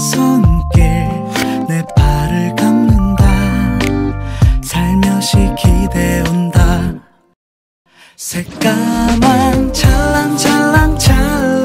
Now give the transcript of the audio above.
손길 내 발을 감는다. 살며시 기대온다. 새까만 찰랑찰랑 찰랑